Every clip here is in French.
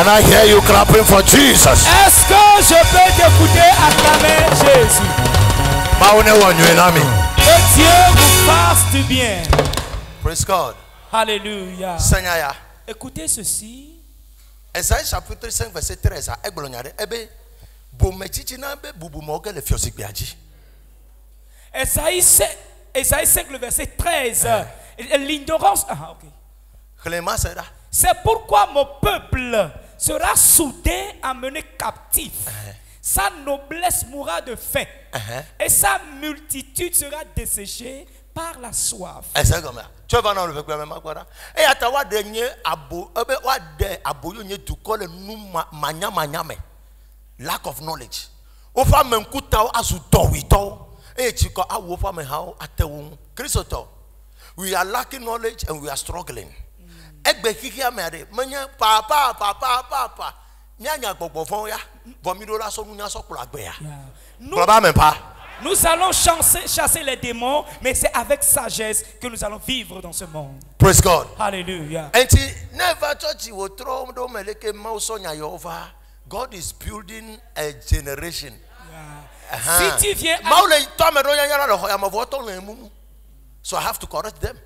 Can I hear you clapping for Jesus? Est-ce que je peux t'écouter acclamer Jésus? Que Dieu vous fasse du bien. Praise God. Alléluia. Seigneur. Écoutez ceci. Esaïe chapitre 5 verset 13. Esaïe 5 le verset 13. L'ignorance. Ah, ok. C'est pourquoi mon peuple sera soudain amené captif. Sa noblesse mourra de faim. Et sa multitude sera desséchée par la soif. Tu vas dans le et à ta dernier abo lack of knowledge. Ofa menkuta asu towito. E chiko awofa me how atewun. Kristoto. We are lacking knowledge and we are struggling. Egbe kikia mere menya papa nyanya gbogbo ya vomidola so nunya so kula gbe ya. Nous allons chasser les démons, mais c'est avec sagesse que nous allons vivre dans ce monde. Praise God. Hallelujah. And never touch you throw do meleke mausonya yova. God is building a generation. Si tu viens so I have to correct them.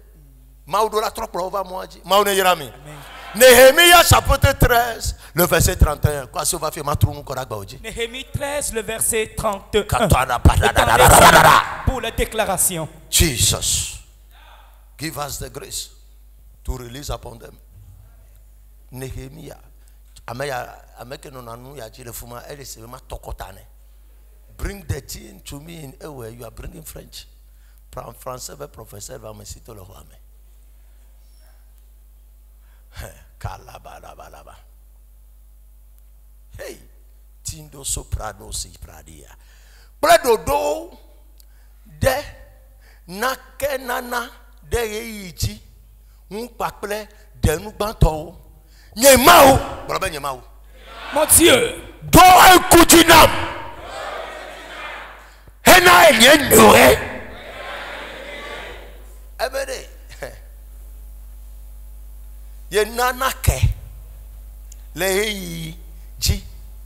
Nehemiah chapitre 13 le verset 31. Néhémie 13 le verset 31. Pour la déclaration. Jesus, give us the grace to release upon them. Nehemiah. Bring the tea to me in a way. You are bringing French. Français va professeur va me citer le roi. Hey, Tindo soprano si pradia. Bredodo de nakenana de yeiji unpaple de nubanto. Nyemao, brother Nyemao. Mon Dieu, do ekutinam. Hena enyenure. Every ye nanake le ji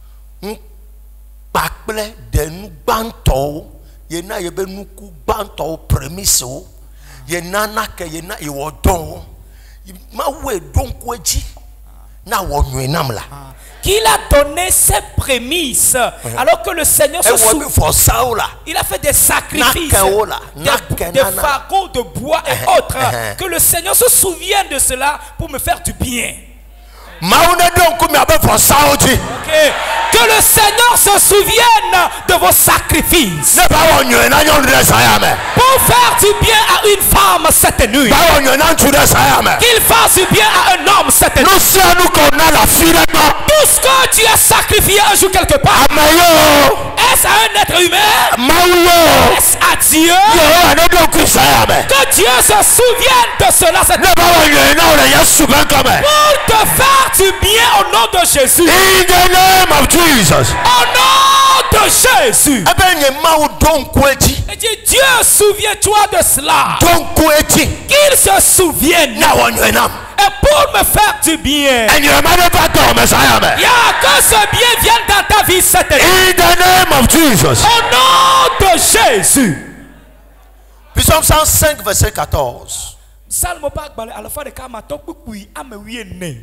pakple de nu gbanto ye na ye be nuku gbanto premise ye nanake ye na iwodon ma we donko eji na wonwe nam la qu'il a donné ses prémices alors que le Seigneur se souvient. Il a fait des sacrifices, des fagots de bois et autres. Que le Seigneur se souvienne de cela pour me faire du bien. Okay. Que le Seigneur se souvienne de vos sacrifices pour faire du bien à une femme cette nuit. Qu'il fasse du bien à un homme cette nuit. Tout ce que tu as sacrifié un jour quelque part, est-ce à un être humain? Est-ce à Dieu? Que Dieu se souvienne de cela cette nuit. Pour te faire du bien au nom de Jésus. In the name of Jesus. Au nom de Jésus. Et dit, Dieu, souviens-toi de cela. Qu'il se souvienne. Et pour me faire du bien. Il y a que ce bien vienne dans ta vie cette nuit. In the name of Jesus. Au nom de Jésus. Psalm 105 verset 14. Salmo pas à la fin de Kamato Pukui Amewiene.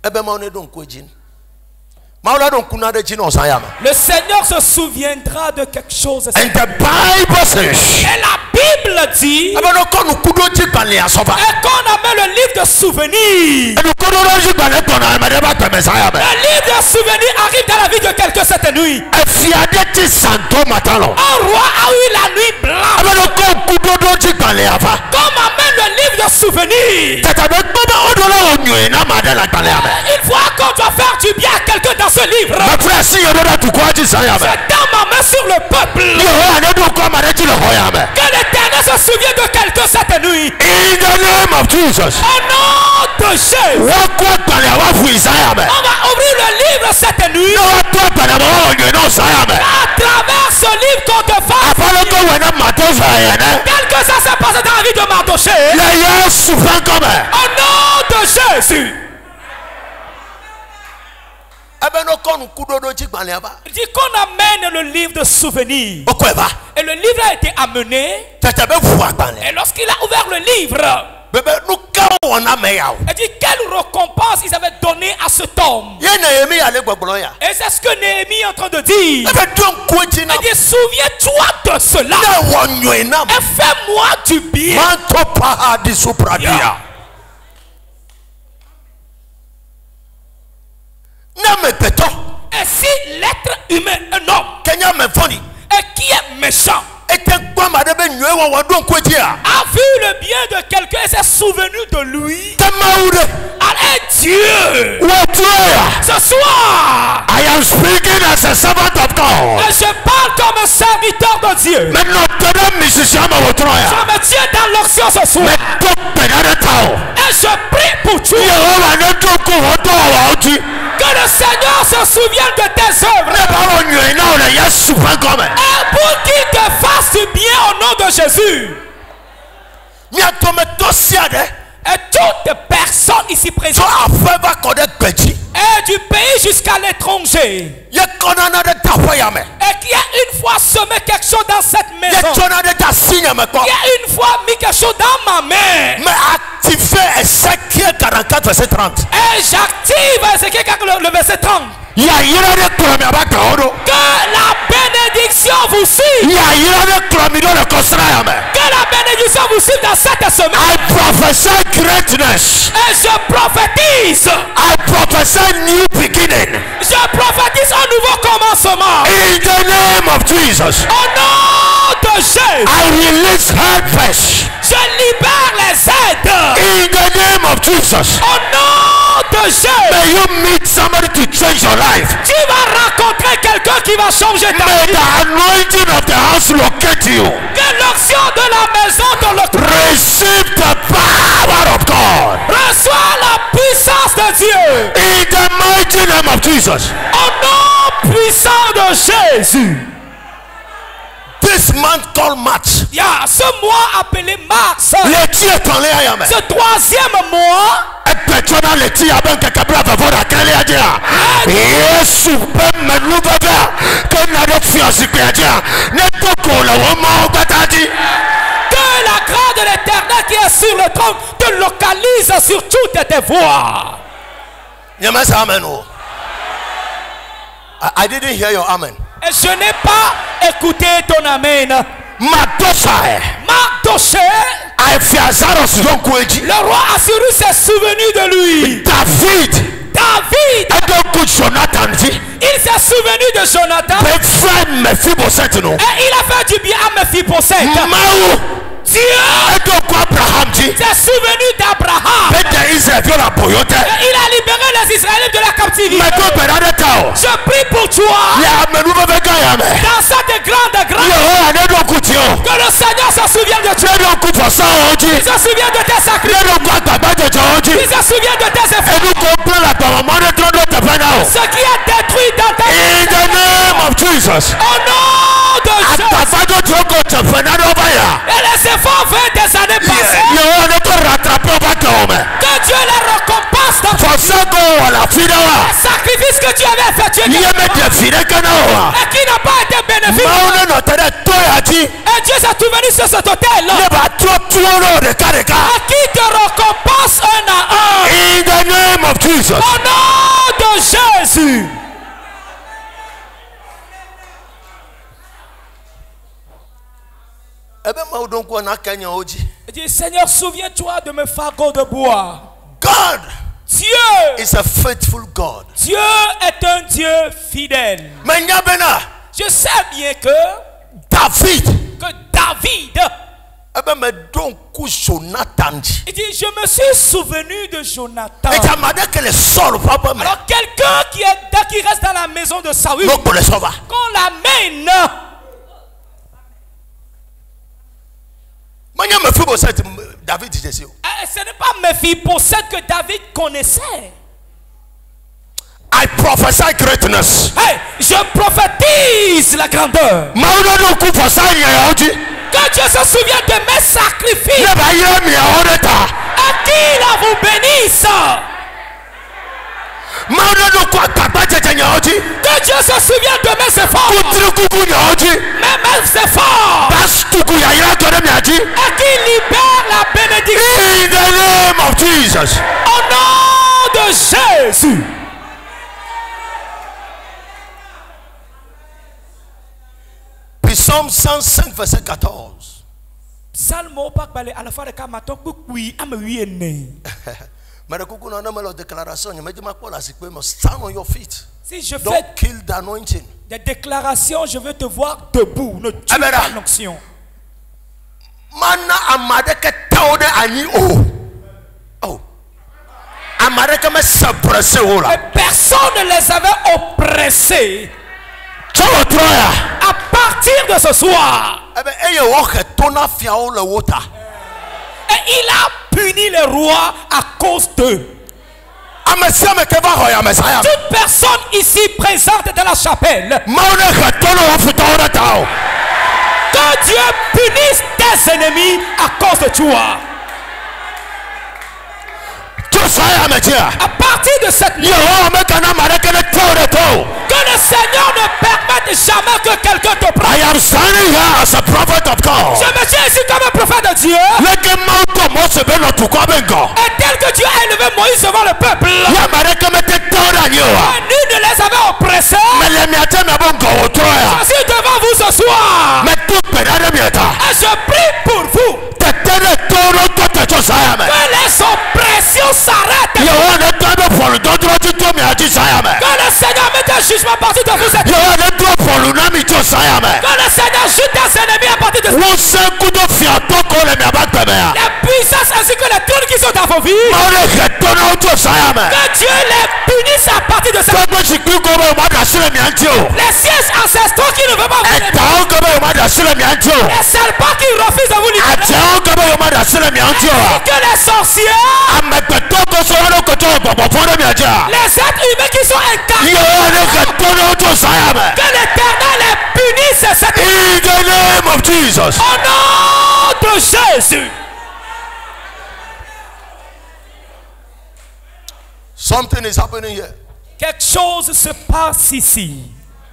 Le Seigneur se souviendra de quelque chose. And the Bible says, et la Bible dit, et qu'on appelle le livre de souvenirs. Le livre de souvenirs arrive dans la vie de quelqu'un cette nuit. Un roi a eu la nuit blanche. Comme amène le livre de souvenirs. Une fois qu'on doit faire du bien à quelqu'un dans ce livre, c'est dans ma main sur le peuple. Que l'Éternel se souvienne de quelqu'un cette nuit. In the name of Jesus. Au nom de Jésus. On va ouvrir le livre cette nuit. À travers ce livre qu'on te fasse. Tel que ça s'est passé dans la vie de Mardoché. Au nom de Jésus. Il dit qu'on amène le livre de souvenirs. Et le livre a été amené. Et lorsqu'il a ouvert le livre, il dit quelle récompense ils avaient donné à cet homme. Et c'est ce que Néhémie est en train de dire. Il dit souviens-toi de cela et fais-moi du bien. Et si l'être humain, un homme, et qui est méchant, a vu le bien de quelqu'un et s'est souvenu de lui, allez Dieu, ce soir, I am speaking as a servant of God. Et je parle comme un serviteur de Dieu. Je me tiens dans l'onction ce soir. Et je prie pour toi. Que le Seigneur se souvienne de tes œuvres. Et pour qu'il te fasse du bien au nom de Jésus. Et toutes personnes ici présentes, et du pays jusqu'à l'étranger, et qui a une fois semé quelque chose dans cette maison, qui a une fois mis quelque chose dans ma main, Ézéchiel 44 verset 30. Et j'active Ézéchiel 44 le verset 30. Que la bénédiction vous suive. Que la bénédiction vous suive dans cette semaine. I prophesy greatness. Et je prophétise. I prophesy new beginning. Je prophétise un nouveau commencement. In the name of Jesus. Au nom de Jésus. I release helpers. Je libère les aides. In the name of Jesus. Au nom de Jésus. May you meet somebody to change your life. Tu vas rencontrer quelqu'un qui va changer ta May vie. the anointing of the house locate you. Que l'onction de la maison te le Receive the power of God. Reçois la puissance de Dieu. In the mighty name of Jesus. Au nom puissant de Jésus. This month called March. Ce mois appelé Mars. Ce troisième mois. Que la grâce de l'Éternel qui est sur le trône te localise sur toutes tes voies. I didn't hear your amen. Et je n'ai pas écouté ton amen. Mardochai. Le roi Assyrus s'est souvenu de lui. David. Il s'est souvenu de Jonathan. Et il a fait du bien à Mephibosheth. Dieu s'est souvenu d'Abraham. Et il a libéré les Israélites de la captivité. Je prie pour toi. Dans cette grande grâce, que le Seigneur se souvienne de toi. Il se souvient de tes sacrifices. Il se souvient de tes efforts. Ce qui est détruit dans ta vie. In the name of Jesus. Au nom de Jésus. Et les efforts faits des années passées. Que Dieu les récompense dans ta vie. Les sacrifices que tu avais effectués et qui n'ont pas été bénéfiques. Et Dieu s'est souvenu sur cet hôtel. Et qui te récompense un à un. In the name of Jesus. Au nom de Jésus. Il dit, Seigneur, souviens-toi de mes fagots de bois. God Dieu is a faithful God. Dieu est un Dieu fidèle. Je sais bien que David il dit, je me suis souvenu de Jonathan. Alors quelqu'un qui reste dans la maison de Saül, qu'on l'amène. Ce n'est pas Mephibosheth que David connaissait. I prophesy greatness. Hey, je prophétise la grandeur. Que Dieu se souvienne de mes sacrifices. Et qu'il vous bénisse. Que Dieu se souvienne de mes efforts. Mes efforts. Et qu'il libère la bénédiction. In the name of Jesus. Au nom de Jésus. Psaume 105 verset 14. Salmo pas parler à la fois de kamato oui am oui né. Stand on your feet. Si je fais Don't kill the anointing. des déclarations, je veux te voir debout. Ne tue pas l'onction. Mana amadeke taude ani oh. Oh. Amadeke me suppressé oh là. Et personne ne les avait oppressés. À partir de ce soir. Et il a puni les rois à cause d'eux. Toute personne ici présente dans la chapelle, que Dieu punisse tes ennemis à cause de toi. À partir de cette nuit, que le Seigneur ne permette jamais que quelqu'un te prenne. Je me tiens ici comme un prophète de Dieu. Et tel que Dieu a élevé Moïse devant le peuple, et nul ne les avait oppressés. Je suis devant vous ce soir. Et je prie pour vous. Que les oppressions s'arrêtent. Que le Seigneur mette un jugement à partir de vous. Que le Seigneur jute tes ennemis à partir de vous. Les puissances ainsi que les trônes qui sont dans vos vies. Que Dieu les punisse à partir de ça. Les sièges ancestraux qui ne veulent pas vous libérer. Les serpents qui refusent de vous libérer. Que les sorciers, les êtres humains qui sont incarnés, que l'Éternel les punisse cette nuit. In the name of Jesus. Au nom de Jésus. Something is happening here. Quelque chose se passe ici.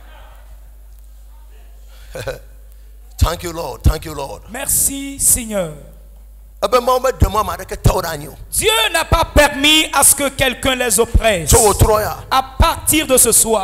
Thank you, Lord. Thank you, Lord. Merci, Seigneur. Dieu n'a pas permis à ce que quelqu'un les oppresse. À partir de ce soir,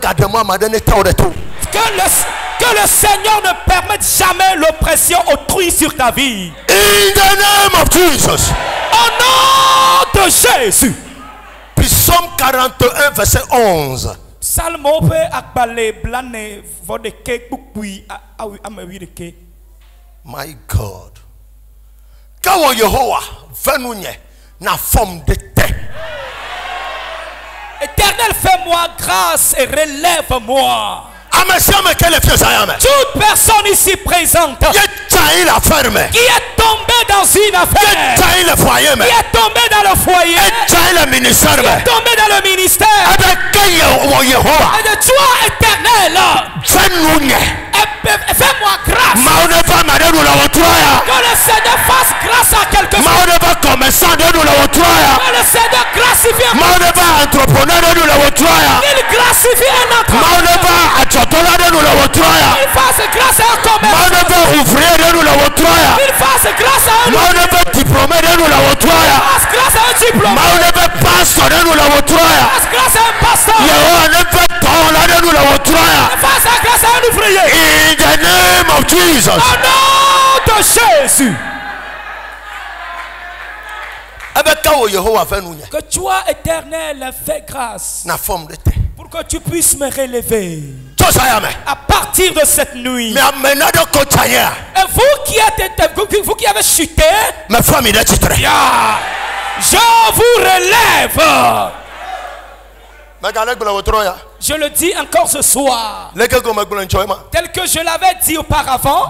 que le Seigneur ne permette jamais l'oppression autrui sur ta vie. In the name of Jesus. Au nom de Jésus. Psaume 41 verset 11. Salmo pe akbale blane vodeke bukui amewireke. My God. Kawo Yehowa venunye na forme de terre. Éternel, fais-moi grâce et relève-moi. Toute personne ici présente qui est tombée dans une affaire, qui est tombée dans le foyer, qui est tombée dans le ministère, et de toi, Éternel, fais-moi grâce. Que le Seigneur fasse grâce à quelqu'un. Que le Seigneur gratifie un il gratifie un entrepreneur. Il fasse grâce à un commerçant. Il fasse grâce à un diplômé. Il fasse grâce à un diplôme. Il fasse grâce à un pasteur. Il fasse grâce à un ouvrier. In the name of Jesus. Au nom de Jésus. Que toi, Éternel, fais grâce pour que tu puisses me relever à partir de cette nuit. Et vous qui avez chuté, je vous relève. Je le dis encore ce soir, tel que je l'avais dit auparavant,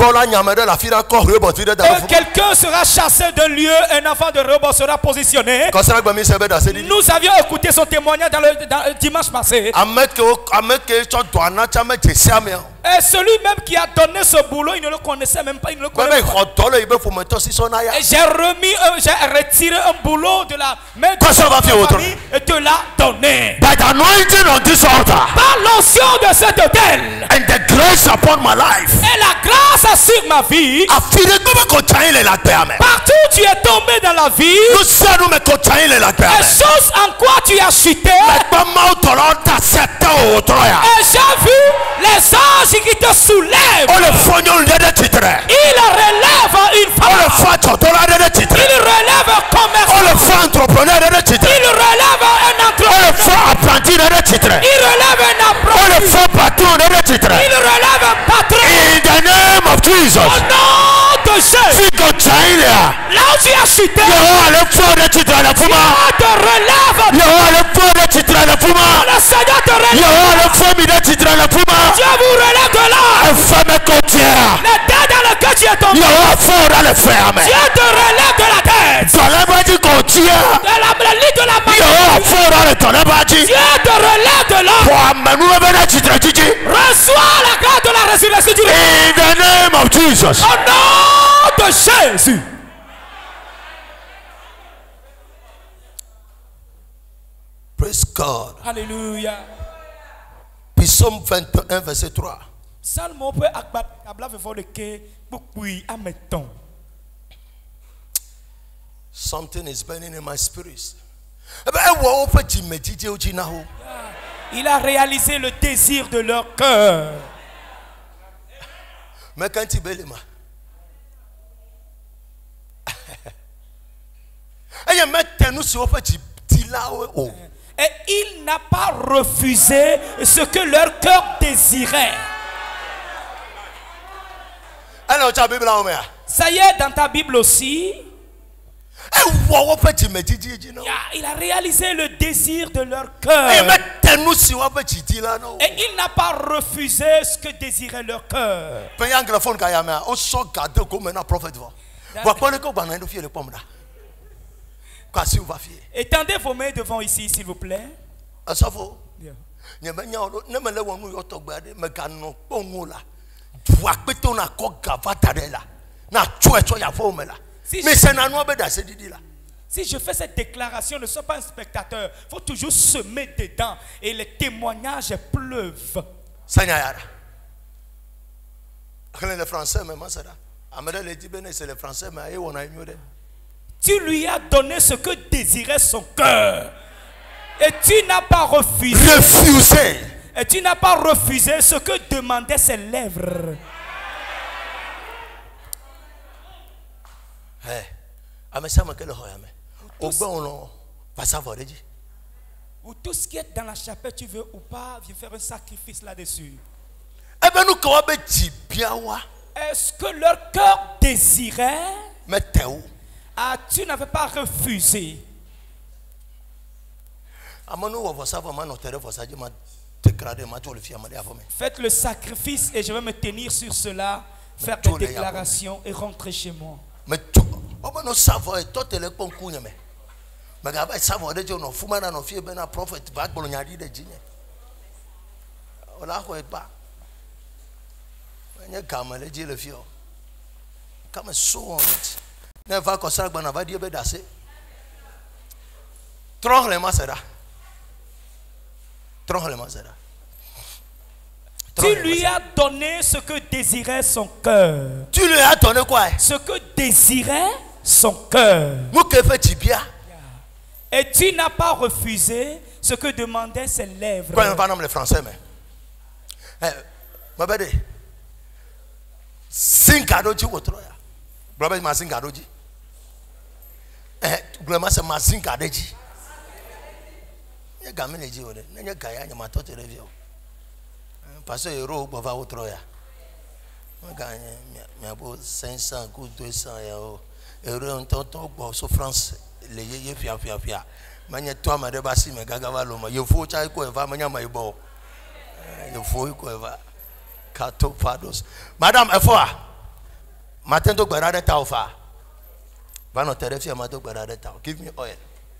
quelqu'un sera chassé de lieu, un enfant de Rehoboth sera positionné. Nous avions écouté son témoignage dans le dimanche passé. Et celui même qui a donné ce boulot, il ne le connaissait même pas, il ne le connaissait pas. Et j'ai retiré un boulot de la main de sa famille et te l'a donné. By the anointing on this altar, par l'onction de cet autel, and the grace upon my life, et la grâce sur ma vie, partout tu es tombé dans la vie, et chose en quoi tu as chuté, et j'ai vu les anges qui te soulèvent. Il relève une femme. Il relève un commerçant. Il relève un entrepreneur. Il relève un apprenti. Il relève un patron. In the name of Jesus. Au nom de Jésus. Là où tu as chuté, Dieu te relève. Le Seigneur te relève. Dieu vous relève de là. Le tête dans lequel tu es tombé, Dieu te relève de la tête. De la lit de la main, Dieu te relève de là. Reçois la grâce de la résurrection du In the name of Jesus. au nom de Jésus. Praise God. Alléluia. Psaume 21 verset 3. Salmo peut akabla fefo de ke bukui ameton. Something is burning in my spirit. Il a réalisé le désir de leur cœur. Mais quand il est là, et il n'a pas refusé ce que leur cœur désirait. Ça y est, dans ta Bible aussi, il a réalisé le désir de leur cœur. Et il n'a pas refusé ce que désirait leur cœur. Étendez vos mains devant ici, s'il vous plaît. Bien. Si je fais cette déclaration, ne sois pas un spectateur. Il faut toujours semer dedans et les témoignages pleuvent. Tu lui as donné ce que désirait son cœur. Et tu n'as pas refusé. Et tu n'as pas refusé ce que demandaient ses lèvres. Ou tout ce qui est dans la chapelle, tu veux ou pas, viens faire un sacrifice là-dessus. Est-ce que leur cœur désirait? Ah, tu n'avais pas refusé. Faites le sacrifice et je vais me tenir sur cela, faire des déclarations et rentrer chez moi. Tu lui as donné ce que désirait son cœur. Tu lui as donné quoi? Ce que désirait son cœur. Et tu n'as pas refusé ce que demandaient ses lèvres. Les Français, mais. Ma belle, Zinkadoji wotroya. Brother, ma Zinkadoji. Grandma se ma Zinkadoji. Ya gamene ji ode. Nanya gaya nya matote review. Parce que ro bova wotroya. Gagné mi abo 500 ou 200 ya o. Euro on tonton bo souffrance le ye fia. Manya toi ma debasi me gagava lo ma. Yo fo cha ko eva manya ma ibo. Yo fo ko eva. Kato pados. Madame Efoa. Matin to gbarade ta ofa. Va no terefia ma to gbarade ta. Give me oil.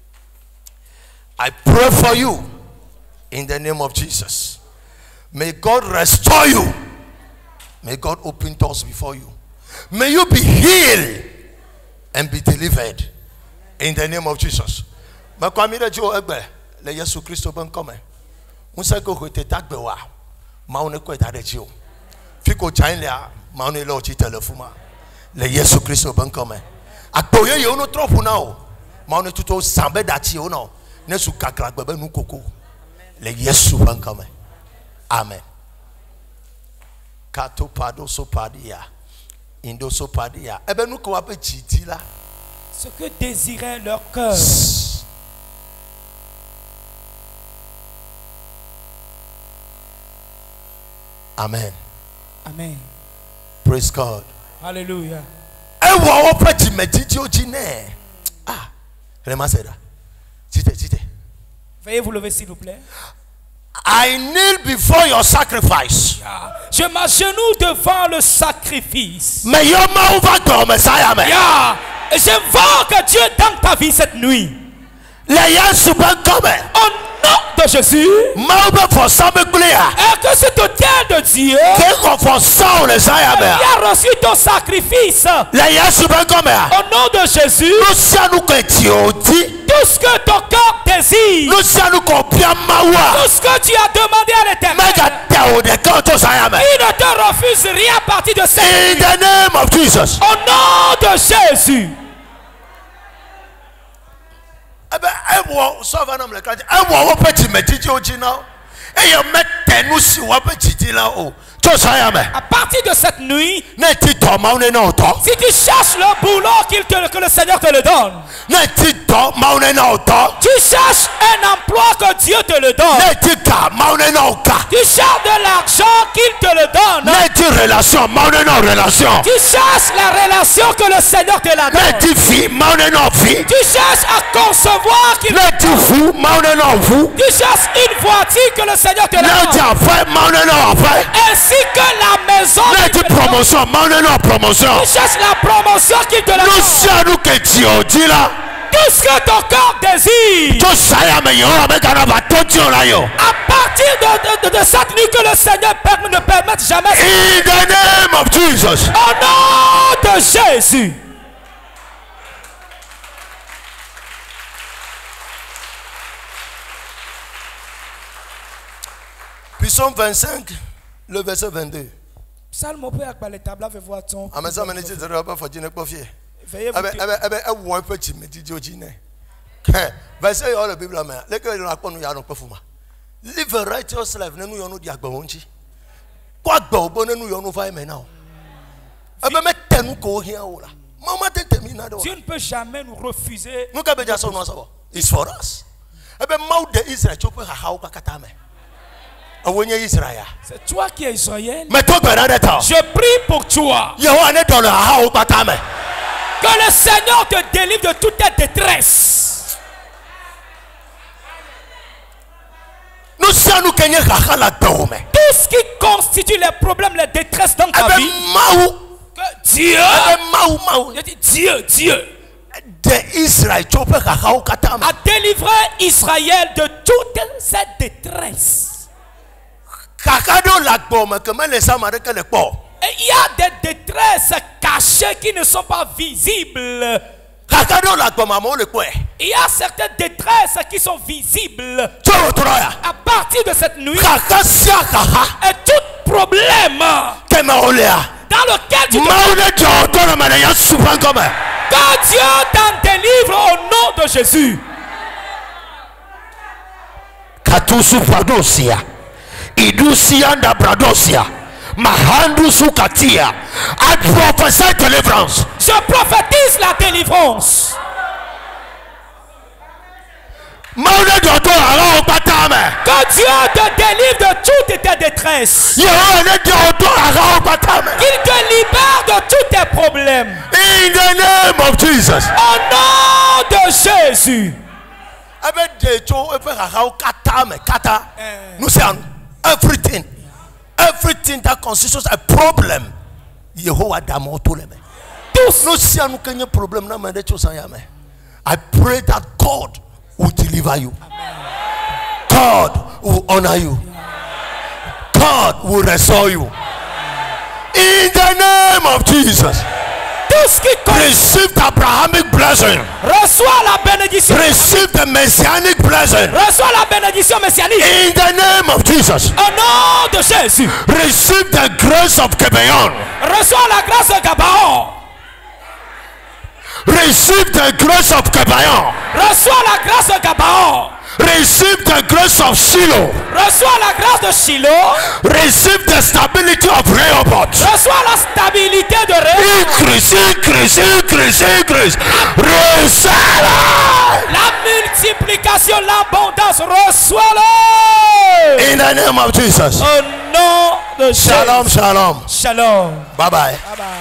I pray for you in the name of Jesus. May God restore you May God open doors before you. May you be healed and be delivered in the name of Jesus. Makwamira jo egbe le Yesu Kristo ben come. Unsa ko hote tagbe wa. Ma one ko ta de ji o. Fiko chan le ma one lo chi telefuma. Le Yesu Kristo ben come. Akpoye ye ono trop na o. Ma one tuto sambe da chi o no. Ne su kakra gbe be nu koko. Le Yesu ben come. Amen. Kato pado so padia. Indo so padia. Ebe nu ko wa pe chiti la. Ce que désirait leur cœur. Amen. Amen. Praise God. Hallelujah. Ewa wo pe ti medidi oji ne. Ah. Rema said that. Chite. Veuillez vous lever s'il vous plaît. I kneel before your sacrifice. Je m'agenouille devant le sacrifice. Mais yo ma uva go Messiah me. J'invoque Dieu dans ta vie cette nuit. Le Yesu ben come. Au nom de Jésus. Ma uva for sabe kulia. Et que cet autel de Dieu. Ke ko for saul Messiah me. Il a reçu ton sacrifice. Le Yesu ben come. Au nom de Jésus. Nous sianu ko ti odi. Tout ce que ton cœur désire. Nous sianu ko bia mawa. Tout ce que tu as demandé à l'Éternel. Il ne te refuse rien à partir de cette nuit. In the name of Jesus. Au nom de Jésus. À partir de cette nuit, si tu cherches le boulot que le Seigneur te le donne, tu cherches un emploi que Dieu te le donne, tu cherches de l'argent qu'il te le donne, tu cherches la relation que le Seigneur te la donne, tu cherches à concevoir qu'il te donne, tu cherches une voiture que le Seigneur te la donne, ainsi que la maison qu'il te donne. Tu cherches la promotion qu'il te la donne. Tout ce que ton cœur désire. À partir de cette nuit que le Seigneur ne permette jamais. In the name of Jesus. Au nom de Jésus. Psaume 25, le verset 22. Psalm avec les tables avec voir ton. Veuillez live a righteous life. Dieu ne peut jamais nous refuser. It's for us. C'est toi qui es Israël. Je prie pour toi. Que le Seigneur te délivre de toute ta détresse. Tout ce qui constitue les problèmes, les détresses dans ta vie. Que Dieu a délivré Israël de toute cette détresse. Et il y a des détresses cachées qui ne sont pas visibles. Il y a certaines détresses qui sont visibles. À partir de cette nuit, et tout problème dans lequel tu que Dieu t'en délivre au nom de Jésus. I prophesy deliverance. Je prophétise la délivrance. Que Dieu te délivre de toute ta détresse. Qu'il te libère de tous tes problèmes. In the name of Jesus. Au nom de Jésus. Everything that constitutes a problem, I pray that God will deliver you. God will honor you. God will restore you. In the name of Jesus. Tout ce qui compte. Receive the Abrahamic blessing. Reçois la bénédiction. Receive the messianic blessing. Reçois la bénédiction messianique. In the name of Jesus. Au nom de Jésus. Receive the grace of Gabaon. Reçois la grâce de Gabaon. Receive the grace of Gabaon. Reçois la grâce de Gabaon. Receive the grace of Shiloh. Reçois la grâce de Shiloh. Receive the stability of Rehoboth. Reçois la stabilité de Rehoboth. Increase. Receive. La multiplication, l'abondance, reçois-le. In the name of Jesus. Au nom de Jésus. Shalom, shalom. Shalom. Bye bye. Bye bye.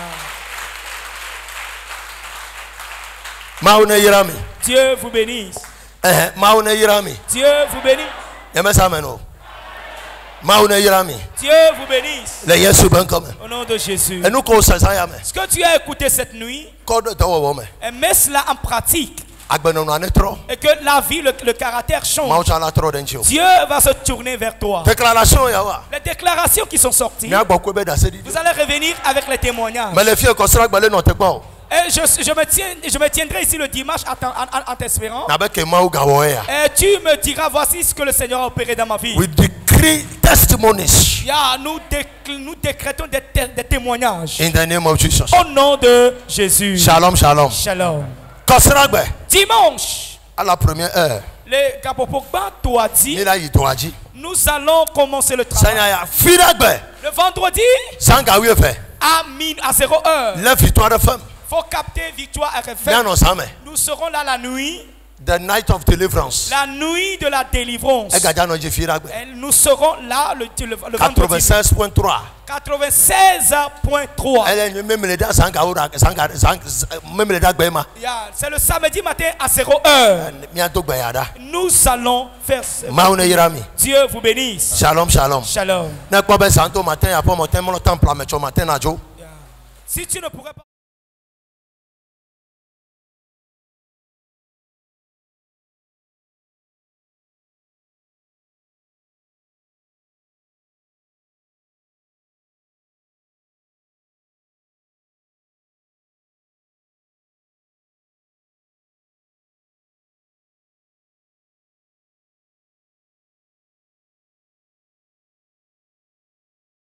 Maune Yirami. Dieu vous bénisse. Maune Yirami. Dieu vous bénisse. Yemesameno. Maune Yirami. Dieu vous bénisse. Le Yesu Benkom. Au nom de Jésus. Et nous connaissons ça. Ce que tu as écouté cette nuit, et mets cela en pratique. Et que la vie, le caractère change. Dieu va se tourner vers toi. Les déclarations qui sont sorties, vous allez revenir avec les témoignages. Et je me tiendrai ici le dimanche en t'espérant. Et tu me diras, voici ce que le Seigneur a opéré dans ma vie. We decree testimonies. Nous décrétons des témoignages. In the name of Jesus. Au nom de Jésus. Shalom, shalom. Shalom. Dimanche, à la première heure, nous allons commencer le travail. Le vendredi, à 0 heure, il faut capter victoire RFM. Nous serons là la nuit. The night of deliverance. La nuit de la délivrance. Et nous serons là le vendredi. 96.3. 96.3. C'est le samedi matin à 0 heure. Nous allons faire Dieu vous bénisse. Shalom, shalom. Shalom. Si tu ne pourrais pas